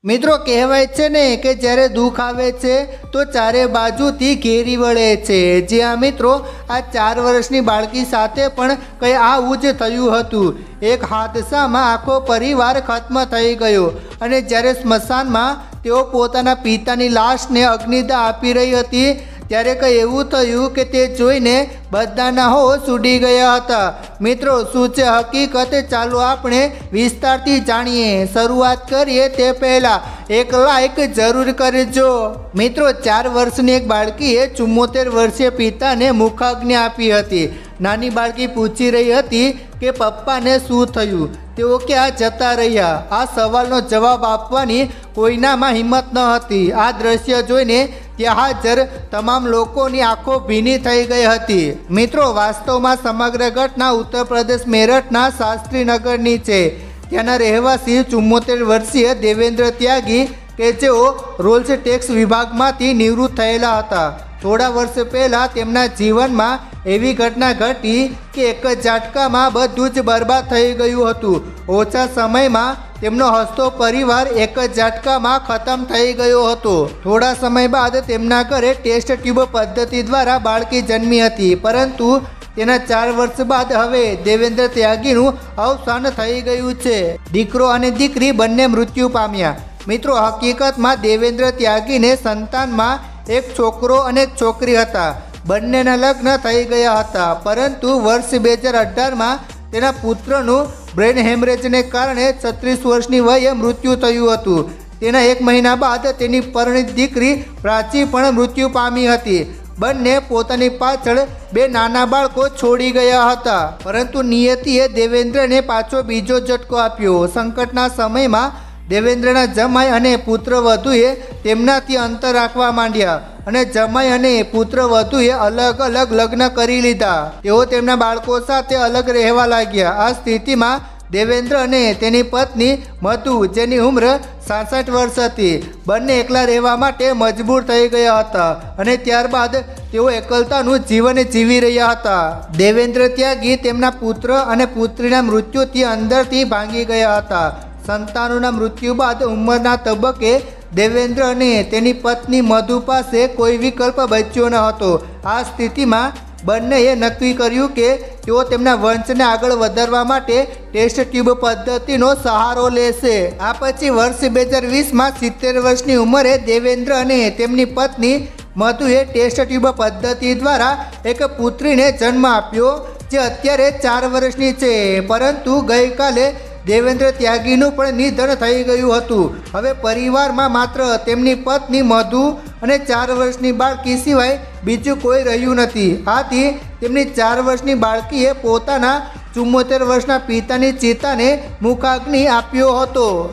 મિત્રો કહેવાય છે ને કે જ્યારે દુઃખ આવે છે તો ચારે બાજુથી ઘેરી વળે છે। જ્યાં મિત્રો આ 4 વર્ષની બાળકી સાથે પણ કંઈ આવું જ થયું હતું। એક હાદસામાં આખો પરિવાર ખત્મ થઈ ગયો અને જ્યારે સ્મશાનમાં તેઓ પોતાના પિતાની લાશને અગ્નિદાહ આપી રહી હતી ત્યારે કંઈ એવું થયું કે તે જોઈને બધાના હોશ ઉડી ગયા હતા। મિત્રો શું છે હકીકત, ચાલો આપણે વિસ્તારથી જાણીએ। શરૂઆત કરીએ તે પહેલાં એક લાઈક જરૂર કરજો। મિત્રો 4 વર્ષની એક બાળકીએ 74 વર્ષીય પિતાને મુખાગ્નિ આપી હતી। નાની બાળકી પૂછી રહી હતી કે પપ્પાને શું થયું, તેઓ ક્યાં જતા રહ્યા? આ સવાલનો જવાબ આપવાની કોઈનામાં હિંમત ન હતી। આ દ્રશ્ય જોઈને ત્યાં હાજર તમામ લોકોની આંખો ભીની થઈ ગઈ હતી। મિત્રો વાસ્તવમાં સમગ્ર ઘટના ઉત્તર પ્રદેશ મેરઠના શાસ્ત્રીનગરની છે। ત્યાંના રહેવાસી 74 વર્ષીય દેવેન્દ્ર ત્યાગી કે જેઓ રોલ્સ ટેક્સ વિભાગમાંથી નિવૃત્ત થયેલા હતા। થોડા વર્ષ પહેલાં તેમના જીવનમાં એવી ઘટના ઘટી કે એક જ ઝાટકામાં બધું જ બરબાદ થઈ ગયું હતું। ઓછા સમયમાં તેમનો હસતો પરિવાર એક જ ઝાટકામાં ખતમ થઈ ગયો હતો। થોડા સમય બાદ તેમના ઘરે ટેસ્ટ ટ્યુબ પદ્ધતિ દ્વારા બાળકી જન્મી હતી, પરંતુ તેના 4 વર્ષ બાદ હવે દેવેન્દ્ર ત્યાગીનું અવસાન થઈ ગયું છે। દીકરો અને દીકરી બંને મૃત્યુ પામ્યા। મિત્રો હકીકતમાં દેવેન્દ્ર ત્યાગીને સંતાનમાં એક છોકરો અને એક છોકરી હતા। બંનેના લગ્ન થઈ ગયા હતા, પરંતુ વર્ષ 2018માં તેના પુત્રનું બ્રેન હેમરેજને કારણે 36 વર્ષની વયે મૃત્યુ થયું હતું। તેના 1 મહિના બાદ તેની પરિણીત દીકરી પ્રાચી પણ મૃત્યુ પામી હતી। બંને પોતાની પાછળ 2 નાના બાળકો છોડી ગયા હતા, પરંતુ નિયતિએ દેવેન્દ્રને પાછો બીજો ઝટકો આપ્યો। સંકટના સમયમાં દેવેન્દ્રના જમાઈ અને પુત્રવધુએ તેમનાથી અંતર રાખવા માંડ્યા અને જમાઈ અને પુત્રવધુએ અલગ અલગ લગ્ન કરી લીધા। તેઓ તેમના બાળકો સાથે અલગ રહેવા લાગ્યા। આ સ્થિતિમાં દેવેન્દ્ર અને તેની પત્ની મધુ, જેની ઉંમર 66 વર્ષ હતી, બંને એકલા રહેવા માટે મજબૂર થઈ ગયા હતા અને ત્યારબાદ તેઓ એકલતાનું જીવન જીવી રહ્યા હતા। દેવેન્દ્ર ત્યાગી તેમના પુત્ર અને પુત્રીના મૃત્યુથી અંદરથી ભાંગી ગયા હતા। સંતાનોના મૃત્યુ બાદ ઉંમરના તબક્કે દેવેન્દ્ર અને તેની પત્ની મધુ પાસે કોઈ વિકલ્પ બચ્યો ન હતો। આ સ્થિતિમાં બંનેએ નક્કી કર્યું કે તેઓ તેમના વંશને આગળ વધારવા માટે ટેસ્ટ ટ્યુબ પદ્ધતિનો સહારો લેશે। આ પછી વર્ષ 2020માં 70 વર્ષની ઉંમરે દેવેન્દ્ર અને તેમની પત્ની મધુએ ટેસ્ટ ટ્યુબ પદ્ધતિ દ્વારા એક પુત્રીને જન્મ આપ્યો, જે અત્યારે 4 વર્ષની છે। પરંતુ ગઈકાલે દેવેન્દ્ર ત્યાગીનું પણ નિધન થઈ ગયું હતું। હવે પરિવારમાં માત્ર તેમની પત્ની મધુ અને 4 વર્ષની બાળકી સિવાય બીજું કોઈ રહ્યું નથી। આથી તેમની 4 વર્ષની બાળકીએ પોતાના 74 વર્ષના પિતાની ચિતાને મુખાગ્નિ આપ્યો હતો।